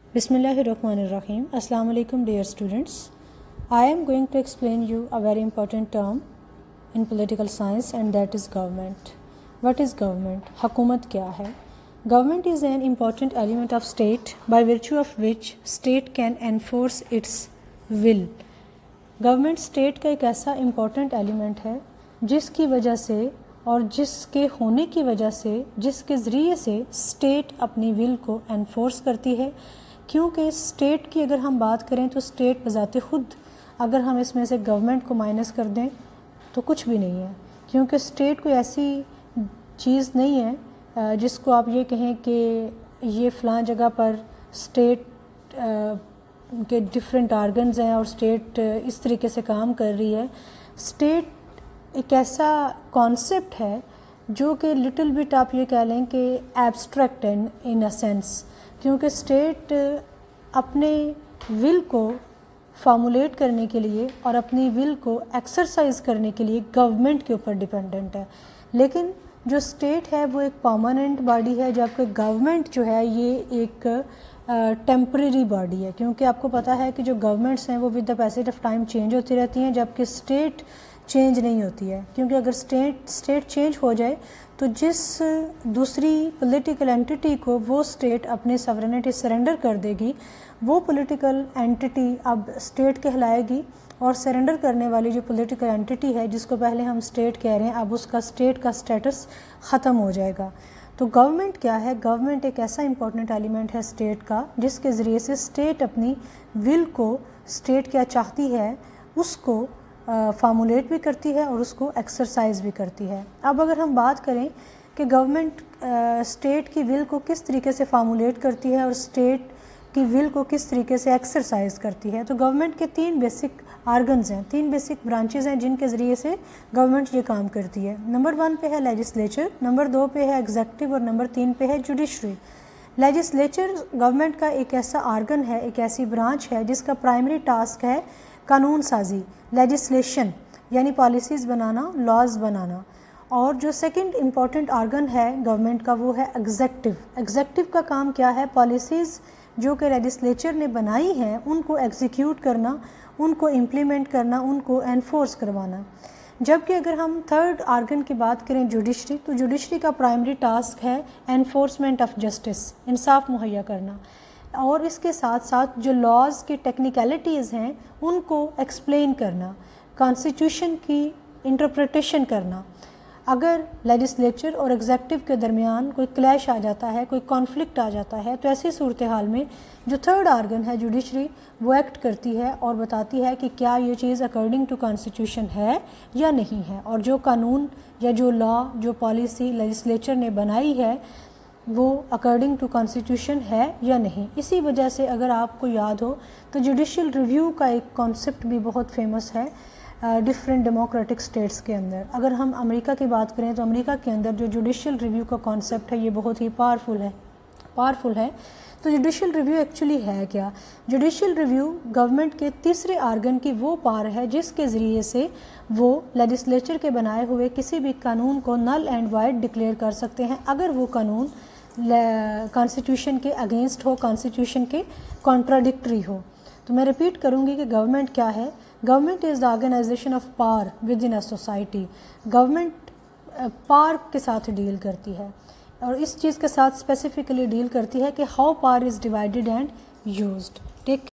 Bismillahirrahmanirrahim. Assalamu alaikum dear students. I am going to explain you a very important term in political science and that is government. What is government? Hukumat kya hai? Government is an important element of state by virtue of which state can enforce its will. Government state का एक ऐसा important element है जिसकी वजह से और जिसके होने की वजह से जिसके ज़रिए से स्टेट अपनी विल को एनफोर्स करती है। क्योंकि स्टेट की अगर हम बात करें तो स्टेट बजाते खुद अगर हम इसमें से गवर्नमेंट को माइनस कर दें तो कुछ भी नहीं है, क्योंकि स्टेट कोई ऐसी चीज़ नहीं है जिसको आप ये कहें कि ये फ़लाँ जगह पर स्टेट के डिफरेंट आर्गन्स हैं और स्टेट इस तरीके से काम कर रही है। स्टेट एक ऐसा कॉन्सेप्ट है जो कि लिटिल बिट आप ये कह लें कि एब्स्ट्रैक्ट है इन अ सेंस, क्योंकि स्टेट अपने विल को फार्मूलेट करने के लिए और अपनी विल को एक्सरसाइज करने के लिए गवर्नमेंट के ऊपर डिपेंडेंट है। लेकिन जो स्टेट है वो एक परमानेंट बॉडी है, जबकि गवर्नमेंट जो है ये एक टेम्परेरी बॉडी है, क्योंकि आपको पता है कि जो गवर्नमेंट्स हैं वो with the passage of time change होती रहती हैं, जबकि स्टेट चेंज नहीं होती है। क्योंकि अगर स्टेट चेंज हो जाए तो जिस दूसरी पॉलिटिकल एंटिटी को वो स्टेट अपनी सॉवरेनिटी सरेंडर कर देगी वो पॉलिटिकल एंटिटी अब स्टेट कहलाएगी, और सरेंडर करने वाली जो पॉलिटिकल एंटिटी है जिसको पहले हम स्टेट कह रहे हैं अब उसका स्टेट का स्टेटस ख़त्म हो जाएगा। तो गवर्नमेंट क्या है? गवर्नमेंट एक ऐसा इंपॉर्टेंट एलिमेंट है स्टेट का जिसके ज़रिए से स्टेट अपनी विल को, स्टेट क्या चाहती है उसको फार्मूलेट भी करती है और उसको एक्सरसाइज भी करती है। अब अगर हम बात करें कि गवर्नमेंट स्टेट की विल को किस तरीके से फार्मूलेट करती है और स्टेट की विल को किस तरीके से एक्सरसाइज करती है, तो गवर्नमेंट के तीन बेसिक आर्गन्स हैं, तीन बेसिक ब्रांचेस हैं जिनके ज़रिए से गवर्नमेंट ये काम करती है। नंबर 1 पे है लेजिस्लेचर, नंबर 2 पे है एग्जेक्टिव और नंबर 3 पे है जुडिशरी। लेजिस्लेचर गवर्नमेंट का एक ऐसा आर्गन है, एक ऐसी ब्रांच है जिसका प्राइमरी टास्क है कानून साजी, लेजिस्लेशन यानी पॉलिसीज़ बनाना, लॉज बनाना। और जो सेकंड इम्पॉर्टेंट आर्गन है गवर्नमेंट का वो है एग्जेक्टिव। एग्जेक्टिव का काम क्या है? पॉलिसीज़ जो कि लेजिस्लेचर ने बनाई हैं उनको एग्जीक्यूट करना, उनको इम्प्लीमेंट करना, उनको एनफोर्स करवाना। जबकि अगर हम थर्ड आर्गन की बात करें जुडिशरी, तो जुडिशरी का प्राइमरी टास्क है एनफोर्समेंट ऑफ जस्टिस, इंसाफ मुहैया करना, और इसके साथ साथ जो लॉज की टेक्निकलिटीज़ हैं उनको एक्सप्लेन करना, कॉन्स्टिट्यूशन की इंटरप्रिटेशन करना। अगर लेजिस्लेचर और एग्जेक्टिव के दरमियान कोई क्लैश आ जाता है, कोई कॉन्फ्लिक्ट आ जाता है, तो ऐसी सूरत हाल में जो थर्ड आर्गन है जुडिशरी वो एक्ट करती है और बताती है कि क्या ये चीज़ अकॉर्डिंग टू कॉन्स्टिट्यूशन है या नहीं है, और जो कानून या जो लॉ, जो पॉलिसी लेजिस्लेचर ने बनाई है वो अकॉर्डिंग टू कॉन्स्टिट्यूशन है या नहीं। इसी वजह से अगर आपको याद हो तो जुडिशियल रिव्यू का एक कॉन्सेप्ट भी बहुत फेमस है डिफरेंट डेमोक्रेटिक स्टेट्स के अंदर। अगर हम अमेरिका की बात करें तो अमेरिका के अंदर जो जुडिशियल रिव्यू का कॉन्सेप्ट है ये बहुत ही पावरफुल है। तो जुडिशियल रिव्यू एक्चुअली है क्या? जुडिशियल रिव्यू गवर्नमेंट के तीसरे आर्गन की वो पावर है जिसके ज़रिए से वो लेजिस्लेचर के बनाए हुए किसी भी कानून को नल एंड वाइड डिक्लेयर कर सकते हैं अगर वो कानून कॉन्स्टिट्यूशन के अगेंस्ट हो, कॉन्स्टिट्यूशन के कॉन्ट्राडिक्टरी हो। तो मैं रिपीट करूँगी कि गवर्नमेंट क्या है? Government is the organisation of power within a society. Government power के साथ डील करती है और इस चीज़ के साथ स्पेसिफिकली डील करती है कि how power is divided and used. Take